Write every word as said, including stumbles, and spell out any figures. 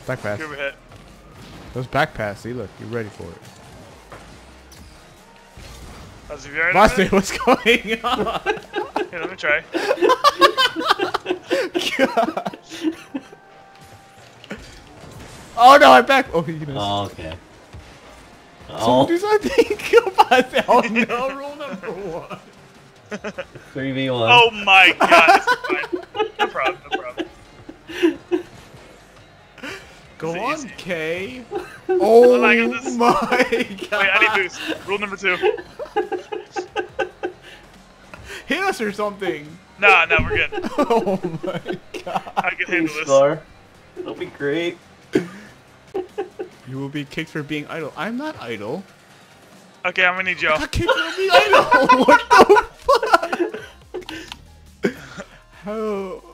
Back pass. Give a hit. Those back pass. See, look, you're ready for it. As if you're Boston, what's going on? Here, let me try. God. Oh no, I'm back. Oh, you missed. Oh, okay. Someone Oh, do something. Come on. Oh no, rule number one. three v one. Oh my god, this is fine. No problem, no problem. Go This on, is easy. K. Oh I got this. my god. Wait, I need boost. Rule number two. Hit us or something. Nah, nah, we're good. Oh my god. I can handle this. Star. That'll be great. You will be kicked for being idle. I'm not idle. Okay, I'm gonna need Joe. I got kicked for being idle. What the fuck? How?